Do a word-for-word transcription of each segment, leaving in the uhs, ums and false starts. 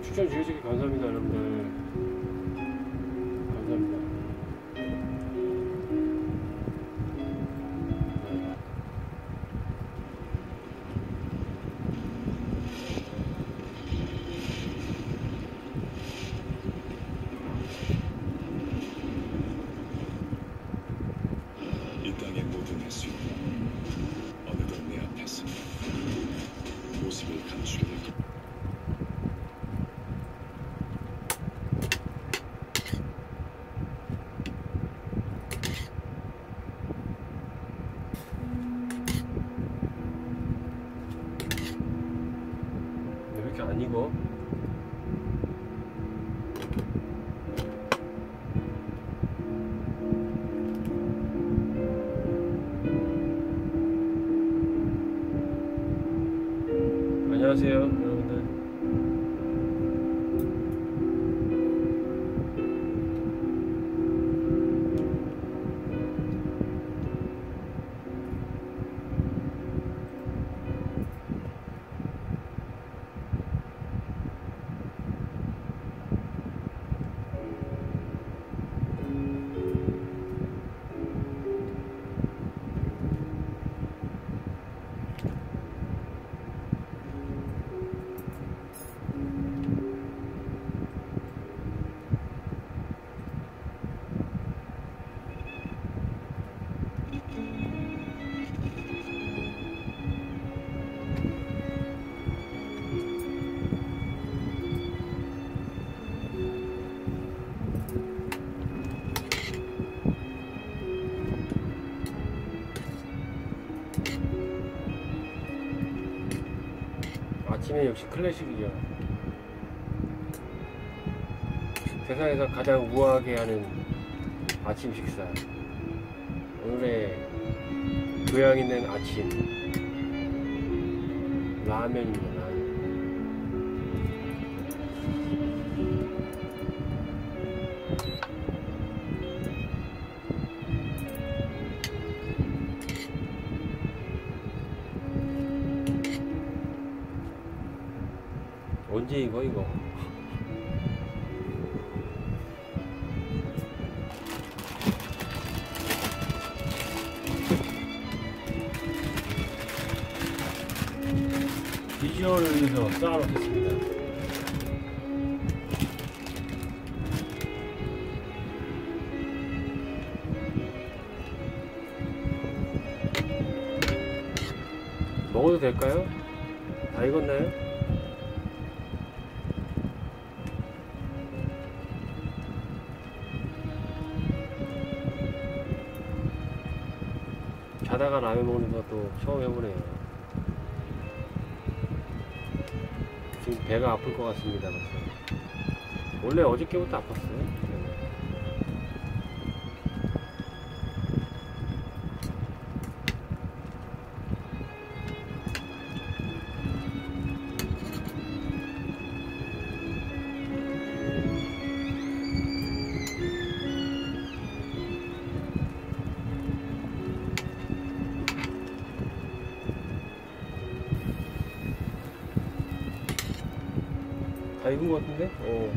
추천 주셔서 감사합니다, 여러분들. 감사합니다. 이 땅의 모든 횟수가 어느덧 내 앞에서 모습을 감추게 될 것. 왜 이렇게 안 익어? 안녕하세요, 여러분들. 아침에 역시 클래식이죠. 세상에서 가장 우아하게 하는 아침 식사. 오늘의 교양 있는 아침 라면입니다. 라면. 언제 이거 이거 비주얼을 위해서 쌓아놓겠습니다. 먹어도 될까요? 다 익었나요? 자다가 라면 먹는 것도 처음 해보네요. 지금 배가 아플 것 같습니다. 벌써. 원래 어저께부터 아팠어요. 다 익은 것 같은데? 어.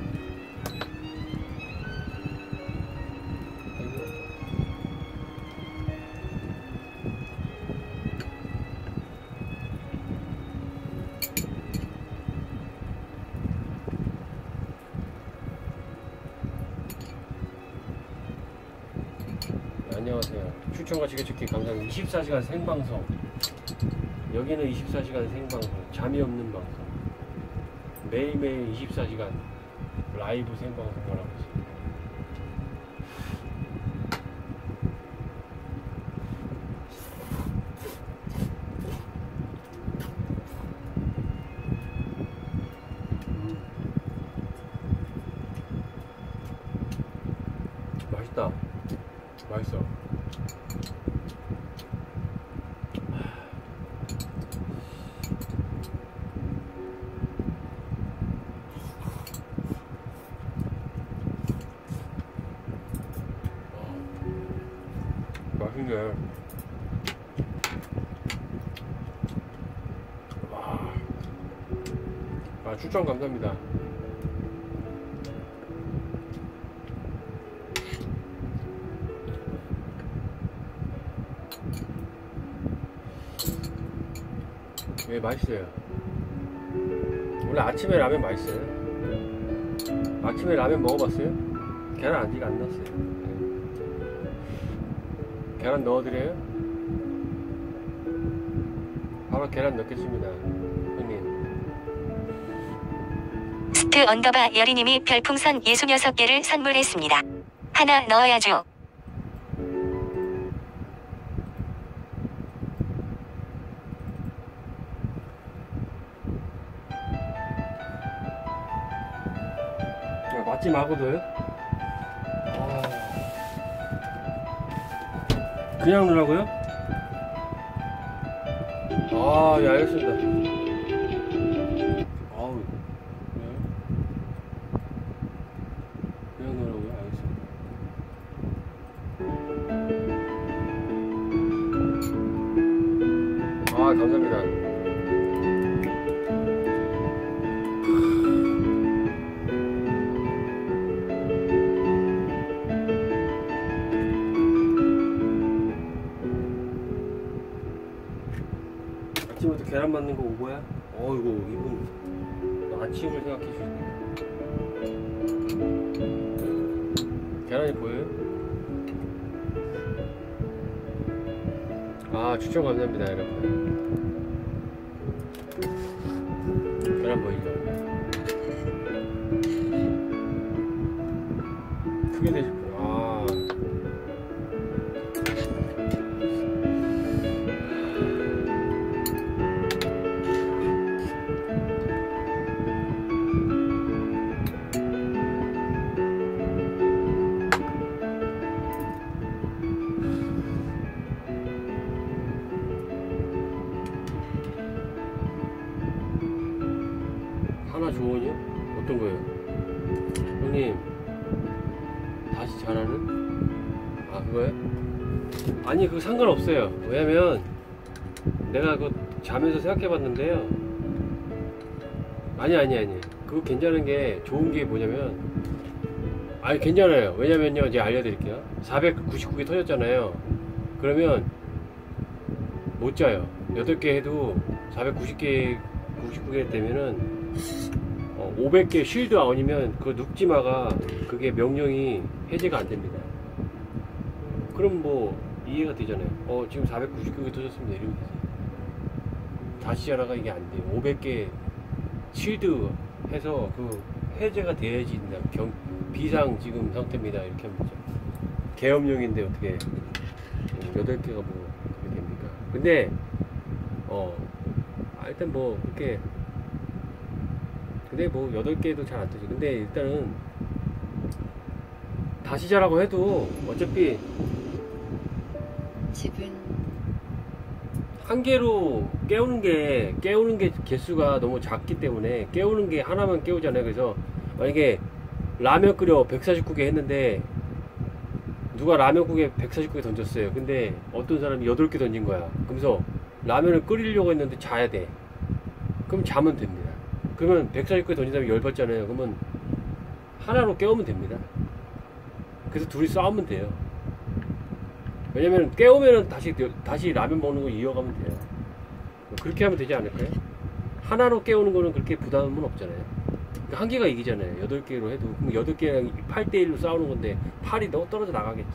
네, 안녕하세요. 추천과 지켜찾기 감사합니다. 이십사 시간 생방송. 여기는 이십사 시간 생방송. 잠이 없는 방송. 매일매일 이십사 시간 라이브 생방송을 하고 있습니다. 음. 맛있다. 맛있어. 맛있네. 와. 아, 추천 감사합니다. 예, 맛있어요. 원래 아침에 라면 맛있어요. 아침에 라면 먹어봤어요? 계란 아직 안 넣었어요. 네. 계란 넣어드려요? 바로 계란 넣겠습니다, 형님. 스트 언더바 여리님이 별풍선 예순여섯 개를 선물했습니다. 하나 넣어야죠. 맞지 마고도요? 아... 그냥 넣으라고요? 아, 예, 알겠습니다. 아우, 그래요? 그냥 넣으라고요? 알겠습니다. 아, 감사합니다. 아침부터 계란 맞는 거 오고야? 어이구, 이분 아침을 생각해 주시네. 계란이 보여요? 아, 추천 감사합니다, 여러분. 계란 보이죠? 크게 되실 분. 아. 하나 조언이요? 어떤 거예요? 형님, 다시 잘하는? 아, 그거요? 아니, 그거 상관없어요. 왜냐면 내가 그거 자면서 생각해 봤는데요. 아니 아니 아니 그거 괜찮은 게, 좋은 게 뭐냐면, 아니 괜찮아요. 왜냐면요, 이제 알려드릴게요. 사백구십구 개 터졌잖아요. 그러면 못 자요. 여덟 개 해도 사백구십 개 구십구 개 되면은 어, 오백 개 쉴드 아웃이면 그 눕지마가 그게 명령이 해제가 안 됩니다. 그럼 뭐 이해가 되잖아요. 어, 지금 사백구십구 개 터졌습니다, 이러면 되지. 다시 자라가 이게 안 돼요. 오백 개 쉴드 해서 그 해제가 돼야지 경, 비상 지금 상태입니다, 이렇게 하면 되죠. 계엄령인데 어떻게 여덟 개가 뭐 그렇게 됩니까? 근데 어 일단 뭐 그렇게, 근데 뭐 여덟 개도 잘 안 뜨죠. 근데 일단은 다시 자라고 해도 어차피 집은 한 개로 깨우는 게 깨우는 게 개수가 너무 작기 때문에, 깨우는 게 하나만 깨우잖아요. 그래서 만약에 라면 끓여 백사십구 개 했는데 누가 라면국에 백사십구 개 던졌어요. 근데 어떤 사람이 여덟 개 던진 거야. 그러면서 라면을 끓이려고 했는데 자야 돼. 그럼 자면 됩니다. 그러면 백사십구 개 던진 다음에 열받잖아요. 그러면 하나로 깨우면 됩니다. 그래서 둘이 싸우면 돼요. 왜냐면 깨우면은 다시 다시 라면 먹는 거 이어가면 돼요. 그렇게 하면 되지 않을까요? 하나로 깨우는 거는 그렇게 부담은 없잖아요. 그러니까 한 개가 이기잖아요. 여덟 개로 해도. 그럼 여덟 개랑 팔 대 일로 싸우는 건데 팔이 너 떨어져 나가겠지.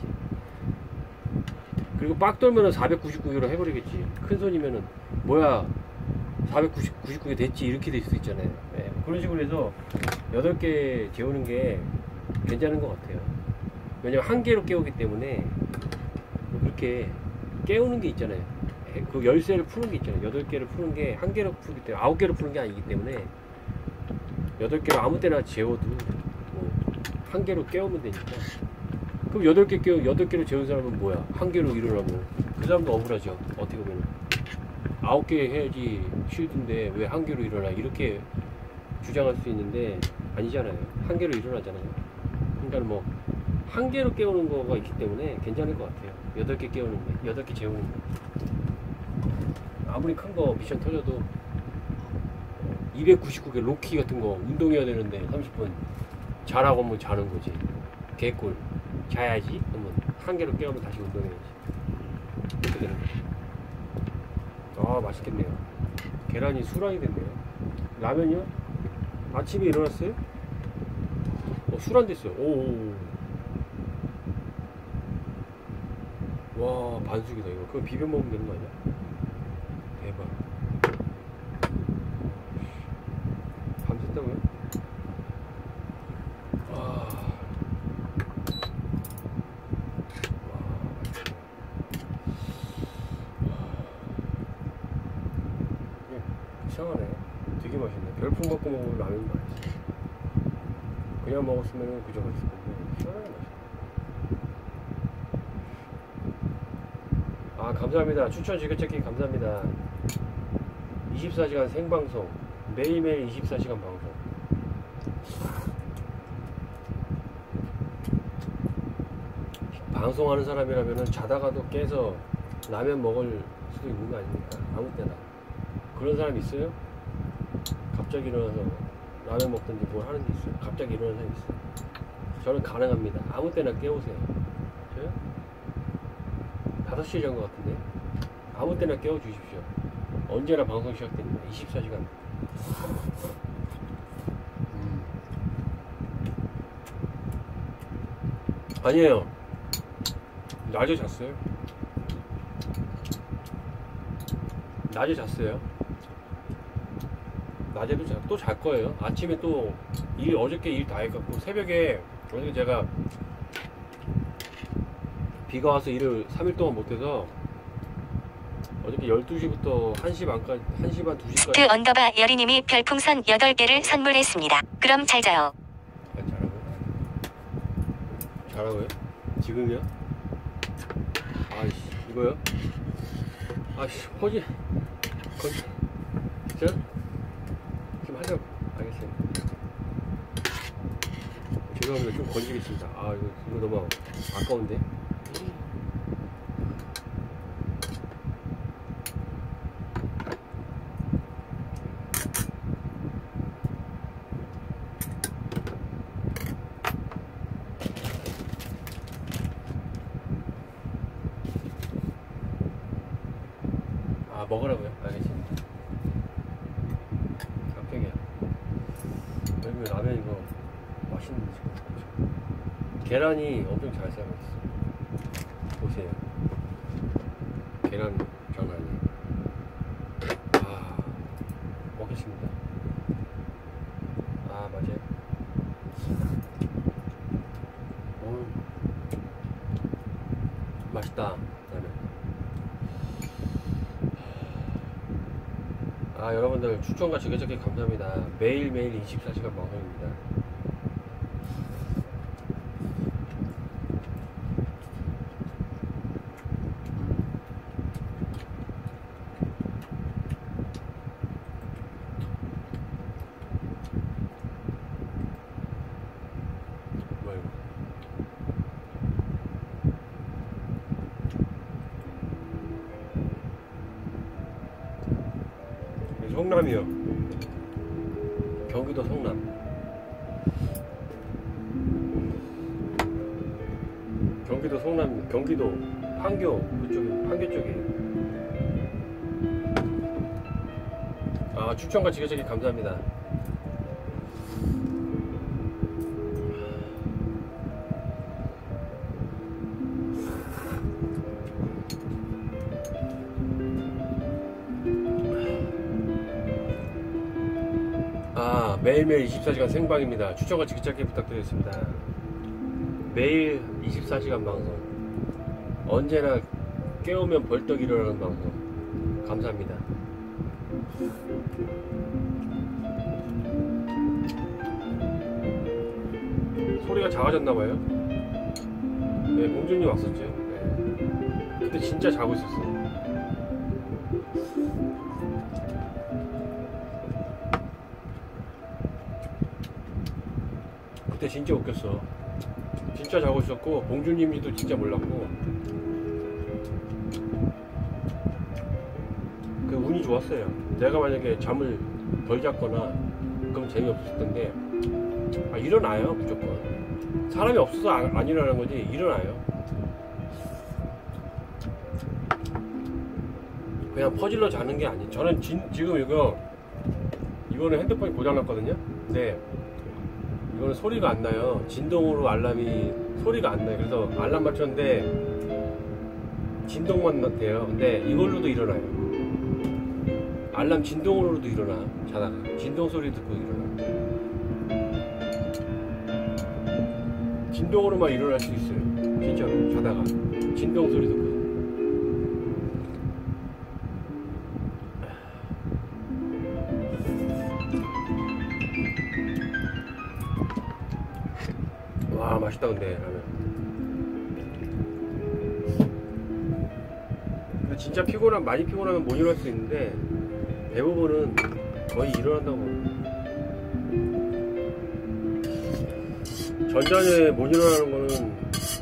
그리고 빡 돌면은 사백구십구 개로 해버리겠지. 큰 손이면은 뭐야 사백구십구 개 됐지, 이렇게 될 수 있잖아요. 네, 그런 식으로 해서 여덟 개 재우는 게 괜찮은 것 같아요. 왜냐면 한 개로 깨우기 때문에 그렇게 깨우는 게 있잖아요. 그 열쇠를 푸는 게 있잖아요. 여덟 개를 푸는 게 한 개로 푸기 때문에, 아홉 개로 푸는 게 아니기 때문에 여덟 개로 아무 때나 재워도 뭐 한 개로 깨우면 되니까. 그럼 여덟 개 깨우, 여덟 개로 재운 사람은 뭐야? 한 개로 일어나면 그 사람도 억울하죠. 어떻게 보면 아홉 개 해야지 쉴드인데 왜 한 개로 일어나? 이렇게 주장할 수 있는데 아니잖아요. 한 개로 일어나잖아요. 그러니까 뭐 한 개로 깨우는 거가 있기 때문에 괜찮을 것 같아요. 여덟 개 깨우는 게, 여덟 개 재우는 게. 아무리 큰 거 미션 터져도 이백구십구 개 로키 같은 거 운동해야 되는데 삼십 분 자라고 하면 자는 거지. 개꿀. 자야지. 그러면 한 개로 깨우면 다시 운동해야지. 이렇게 되는 거지. 아, 맛있겠네요. 계란이 수란이 됐네요. 라면이요? 아침에 일어났어요? 어, 수란 됐어요. 오. 와, 반숙이다 이거. 그거 비벼 먹으면 되는 거 아니야? 대박. 밤샜다고요? 와. 와, 맛있다. 예, 이상하네. 되게 맛있네. 별풍 받고 먹으면 라면이 맛있어. 그냥 먹었으면 그저 맛있을 건데 희한하게 맛있어. 아, 감사합니다. 추천 지그찾기 감사합니다. 이십사 시간 생방송, 매일매일 이십사 시간 방송. 방송하는 사람이라면 자다가도 깨서 라면 먹을 수도 있는 거 아닙니까? 아무 때나. 그런 사람 있어요? 갑자기 일어나서 라면 먹든지 뭘 하는 게 있어요? 갑자기 일어나는 사람 있어요? 저는 가능합니다. 아무 때나 깨우세요. 저요? 다섯 시에 잔 것 같은데? 아무 때나 깨워주십시오. 언제나 방송 시작됩니다. 이십사 시간. 음. 아니에요. 낮에 잤어요. 낮에 잤어요. 낮에도 자, 또 잘 거예요. 아침에 또 일, 어저께 일 다 해갖고 새벽에 어저께 제가 비가 와서 일을 삼 일 동안 못해서 어저께 열두 시부터 한 시 반까지, 한 시 반, 두 시까지. 트 언더바 여리님이 별풍선 여덟 개를 선물했습니다. 그럼 잘 자요. 아, 잘하고요? 잘하고요? 지금이요? 아이씨, 이거요? 아이씨, 퍼지. 건, 저? 지금 하자고. 알겠어요. 죄송합니다. 좀 건지겠습니다. 아, 이거, 이거 너무 아까운데? 아, 먹으라고요? 알겠습니다. 깜짝이야. 여기 라면 이거 맛있는 지금 계란이 엄청 잘 삶았어. 보세요. 계란 장난 아니에요. 아, 먹겠습니다. 아, 맞아요. 오, 맛있다. 라면. 아, 여러분들 추천과 지그재기 감사합니다. 매일매일 이십사 시간 방송입니다. 뭐야 이거? 성남이요. 경기도 성남. 경기도 성남, 경기도 판교 그쪽이, 판교 쪽에. 아, 추천과 지그재기 감사합니다. 아, 매일매일 이십사 시간 생방입니다. 추천과 지그재기 부탁드리겠습니다. 매일 이십사 시간 방송. 언제나 깨우면 벌떡 일어나는 방송. 감사합니다. 소리가 작아졌나봐요. 네, 봉준이 왔었죠. 네. 그때 진짜 자고 있었어. 그때 진짜 웃겼어. 진짜 자고 있었고 봉준님도 진짜 몰랐고 그 운이 좋았어요. 내가 만약에 잠을 덜 잤거나 그럼 재미없을 텐데 아, 일어나요. 무조건 사람이 없어서 안, 안 일어나는 거지. 일어나요. 그냥 퍼질러 자는 게 아니에요. 저는 진, 지금 이거 이거는 핸드폰이 고장났거든요. 근데 이거는 소리가 안 나요. 진동으로 알람이 소리가 안 나요. 그래서 알람 맞췄는데 진동만 돼요. 근데 이걸로도 일어나요. 알람 진동으로도 일어나. 자다가 진동 소리 듣고 일어나. 진동으로만 일어날 수 있어요. 진짜로 자다가 진동 소리 듣고. 와 맛있다. 근데 라면 근데 진짜 피곤한 많이 피곤하면 못 일어날 수 있는데 대부분은 거의 일어난다고. 전전에 못 일어나는 거는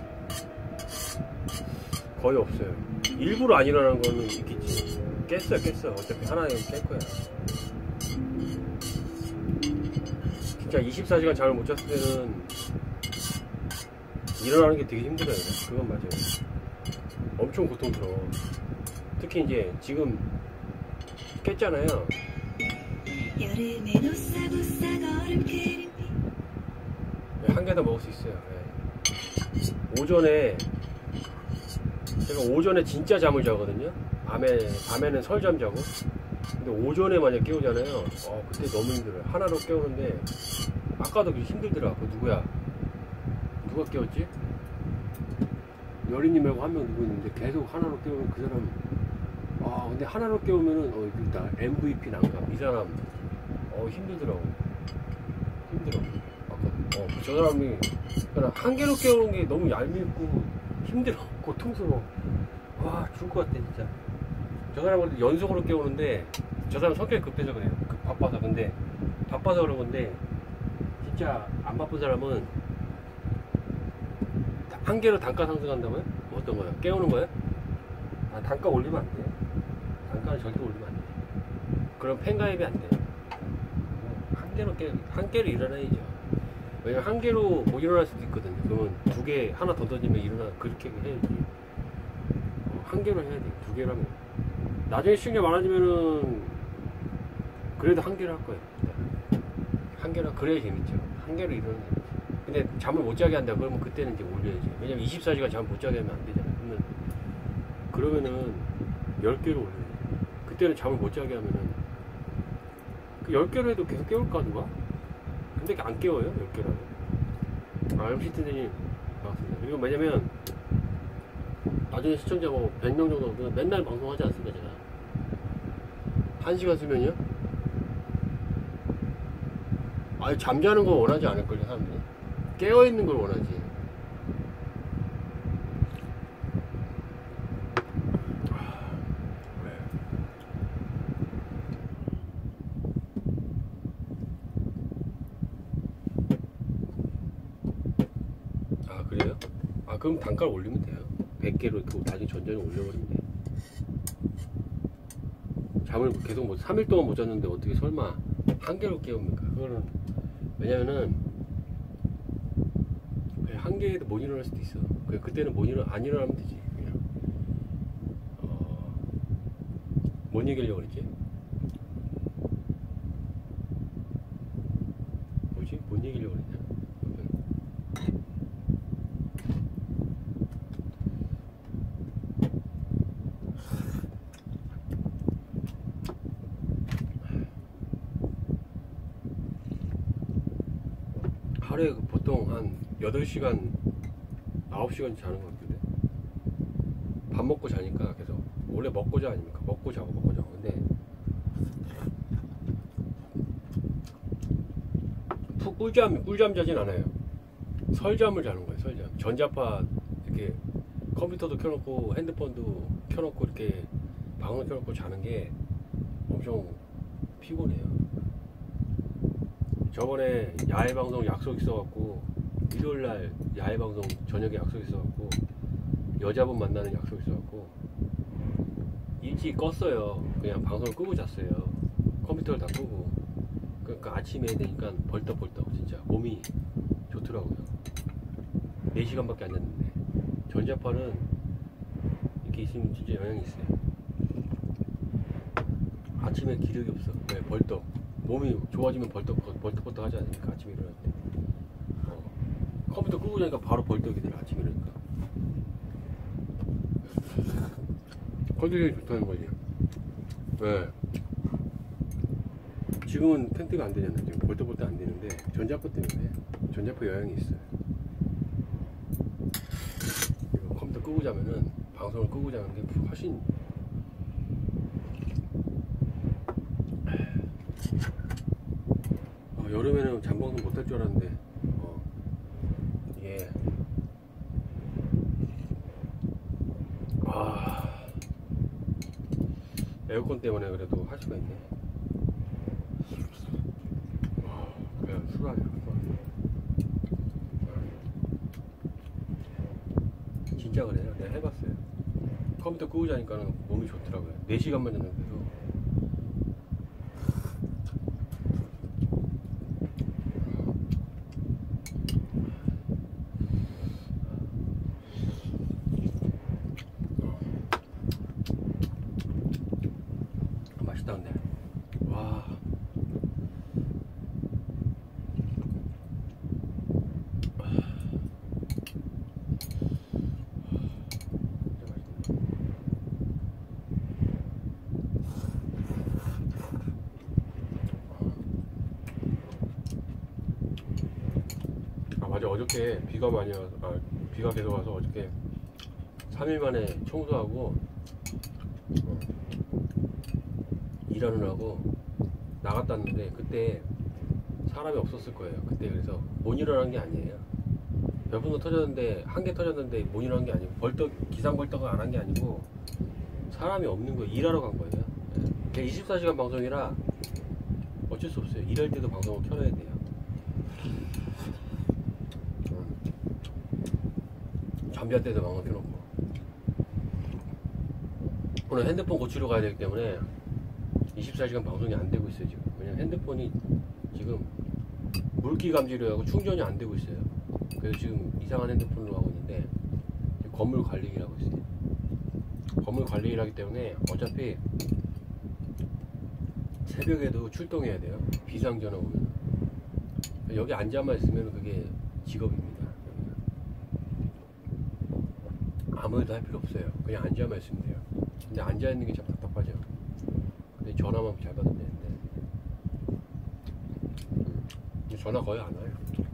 거의 없어요. 일부러 안 일어나는 거는 있겠지. 깼어요 깼어. 어차피 하나는 깰 거야. 진짜 이십사 시간 잠을 못 잤을 때는 일어나는 게 되게 힘들어요. 그건 맞아요. 엄청 고통스러워. 특히 이제 지금 깼잖아요. 한 개 더 먹을 수 있어요. 네. 오전에 제가 오전에 진짜 잠을 자거든요. 밤에 밤에는 설잠 자고. 근데 오전에 만약 깨우잖아요. 어, 그때 너무 힘들어요. 하나로 깨우는데 아까도 힘들더라. 그 누구야? 누가 깨웠지? 여린이 말고 한 명 누구 있는데 계속 하나로 깨우면 그 사람. 아 근데 하나로 깨우면은 어 일단 엠브이피 난감. 이 사람 어 힘들더라고. 힘들어. 아까 어 저 사람이 그냥 한 개로 깨우는 게 너무 얄밉고 힘들어. 고통스러워. 와 죽을 것 같아 진짜. 저 사람은 연속으로 깨우는데 저 사람 성격이 급해서 그래요. 그, 바빠서. 근데 바빠서 그런 건데 진짜 안 바쁜 사람은 한 개로 단가 상승한다고요? 어떤 거요? 깨우는 거요? 아, 단가 올리면 안 돼요. 단가는 절대 올리면 안 돼요. 그럼 팬가입이 안 돼요. 한 개로 깨, 한 개로 일어나야죠. 왜냐면 한 개로 못 일어날 수도 있거든요. 그러면 두 개, 하나 더 던지면 일어나. 그렇게 해야지. 어, 한 개로 해야 돼. 두 개로 하면. 나중에 시간이 많아지면은 그래도 한 개로 할 거예요. 한 개로, 그래야 재밌죠. 한 개로 일어나야 돼. 근데 잠을 못 자게 한다 그러면 그때는 이제 올려야지. 왜냐면 이십사 시간 잠 못 자게 하면 안 되잖아요. 그러면 그러면은 열 개로 올려야지. 그때는 잠을 못 자게 하면은 그 열 개로 해도 계속 깨울까 누가? 근데 안 깨워요 열 개로 하면. 아 엠씨티님 반갑습니다. 그리고 왜냐면 나중에 시청자 뭐 백 명 정도 맨날 방송하지 않습니까 제가. 한 시간 수면이요? 아니 잠자는 거 원하지 않을걸요 사람들이. 깨어있는 걸 원하지. 아 그래요? 아 그럼 단가를 올리면 돼요. 백 개로 이렇게 나중에 전전에 올려버리면 돼요. 잠을 계속 뭐 삼 일 동안 못 잤는데 어떻게 설마 한 개로 깨웁니까? 그거는 왜냐면은 한 개에도 못 일어날 수도 있어. 그때는 못 일어, 안 일어나면 되지. 그냥. 어, 뭔 얘기하려고 그랬지? 뭐지? 뭔 얘기하려고 그랬냐? 하루에 보통 한 여덟 시간, 아홉 시간 자는 것 같은데. 밥 먹고 자니까 계속. 원래 먹고 자 아닙니까? 먹고 자고 먹고 자고. 근데 푹 꿀잠, 꿀잠 자진 않아요. 설잠을 자는 거예요. 설잠. 전자파 이렇게 컴퓨터도 켜놓고 핸드폰도 켜놓고 이렇게 방을 켜놓고 자는 게 엄청 피곤해요. 저번에 야외 방송 약속 있어갖고 일요일날 야외 방송 저녁에 약속 있어갖고 여자분 만나는 약속 있어갖고 일찍 껐어요. 그냥 방송을 끄고 잤어요. 컴퓨터를 다 끄고. 그러니까 아침에 해야 되니까 벌떡벌떡 진짜 몸이 좋더라고요. 네 시간밖에 안 잤는데. 전자파는 이렇게 있으면 진짜 영향이 있어요. 아침에 기력이 없어. 왜? 벌떡. 몸이 좋아지면 벌떡 벌떡벌떡 하지 않습니까? 아침에 일어날 때. 어. 컴퓨터 끄고 자니까 바로 벌떡이 돼. 아침에 일어나니까. 컨디션이 좋다는 거지. 왜? 지금은 텐트가 안 되잖아요. 지금 벌떡벌떡 안 되는데 전자파 때문에 전자파 영향이 있어요. 이거 컴퓨터 끄고 자면은 방송을 끄고 자는 게 훨씬 어, 여름에는 잠방송 못 할 줄 알았는데 어, 이게 아 에어컨 때문에 그래도 할 수가 있네. 와, 그냥 수라야 수라. 진짜 그래요. 내가 해봤어요. 컴퓨터 끄고 자니까는 몸이 좋더라고요. 네 시간만 잤는데도. 맛있다 근데. 와. 맞아, 어저께 비가 많이 와서, 아, 비가 계속 와서 어저께 삼 일 만에 청소하고 어, 일하느라고 나갔다 왔는데 그때 사람이 없었을 거예요. 그때 그래서 못 일어난 게 아니에요. 몇 번도 터졌는데 한 개 터졌는데 못 일어난 게 아니고 벌떡 기상벌떡을 안 한 게 아니고 사람이 없는 거예요. 일하러 간 거예요. 네. 이십사 시간 방송이라 어쩔 수 없어요. 일할 때도 방송을 켜놔야 돼요. 잠잘 때도 방송 켜놓고. 오늘 핸드폰 고치러 가야 되기 때문에 이십사 시간 방송이 안 되고 있어요 지금. 왜냐면 핸드폰이 지금 물기 감지를 하고 충전이 안 되고 있어요. 그래서 지금 이상한 핸드폰으로 하고 있는데 건물 관리를 하고 있어요. 건물 관리를 하기 때문에 어차피 새벽에도 출동해야 돼요. 비상전화 오면. 여기 앉아만 있으면 그게 직업입니다. 아무 일도 할 필요 없어요. 그냥 앉아만 있으면 돼요. 근데 앉아있는 게 참 답답하죠. 근데 전화만 잘 받으면 되는데 음, 전화 거의 안 와요.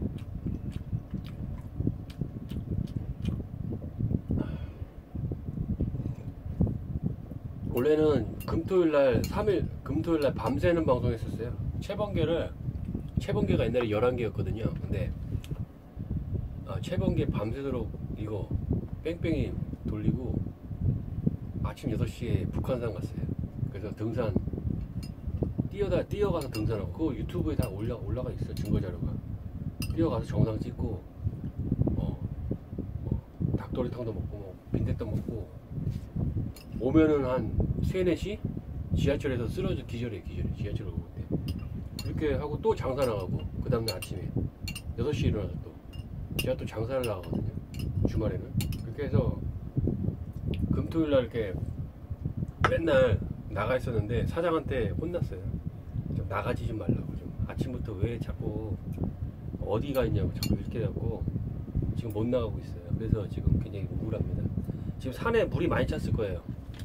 원래는 금토일날 삼 일 금토일날 밤새는 방송 했었어요. 채번개를 채번개가 옛날에 열한 개였거든요 근데 아, 채번개 밤새도록 이거 뺑뺑이 돌리고 아침 여섯 시에 북한산 갔어요. 그래서 등산 뛰어다 뛰어가서 등산하고 그거 유튜브에 다 올라 올라가 있어. 증거 자료가. 뛰어가서 정상 찍고 어, 뭐 닭도리탕도 먹고 뭐 빈대떡 먹고 오면은 한 세, 네 시 지하철에서 쓰러져 기절해 기절해 지하철 오고 때 그렇게 하고 또 장사 나가고 그 다음날 아침에 여섯 시에 일어나서 또 제가 또 장사를 나가거든요 주말에는. 그렇게 해서 금토일날 이렇게 맨날 나가 있었는데 사장한테 혼났어요. 좀 나가지 좀 말라고. 좀 아침부터 왜 자꾸 어디가 있냐고 자꾸 이렇게 해갖고 지금 못 나가고 있어요. 그래서 지금 굉장히 우울합니다. 지금 산에 물이 많이 찼을 거예요.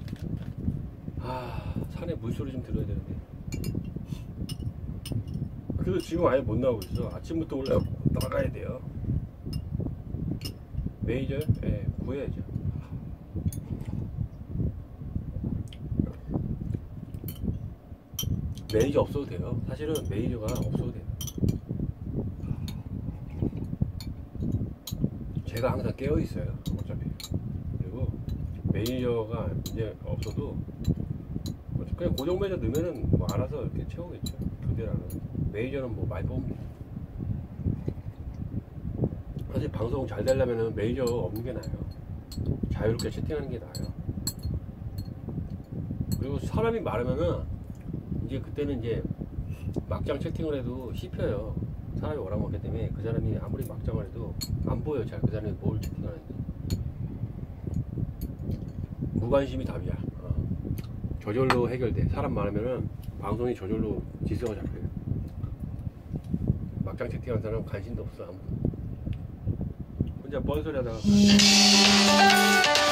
아, 산에 물소리 좀 들어야 되는데. 그래서 지금 아예 못 나오고 있어. 아침부터 올라 나가야 돼요. 메이저요? 예, 네, 구해야죠. 매니저 없어도 돼요. 사실은 매니저가 없어도 돼요. 제가 항상 깨어 있어요. 어차피. 그리고 매니저가 이제 없어도 그냥 고정 매니저 넣으면은 뭐 알아서 이렇게 채우겠죠. 교대라는. 매니저는 뭐 많이 뽑으면 돼요. 사실 방송 잘 되려면 매니저 없는 게 나아요. 자유롭게 채팅하는 게 나아요. 그리고 사람이 많으면은 이제 그때는 이제 막장 채팅을 해도 씹혀요. 사람이 워낙 많기 때문에 그 사람이 아무리 막장을 해도 안 보여. 잘 그 사람이 뭘 채팅하는지. 무관심이 답이야. 어. 저절로 해결돼. 사람 많으면은 방송이 저절로 질서가 잡혀요. 막장 채팅하는 사람은 관심도 없어 아무도. 혼자 뻔소리 하다가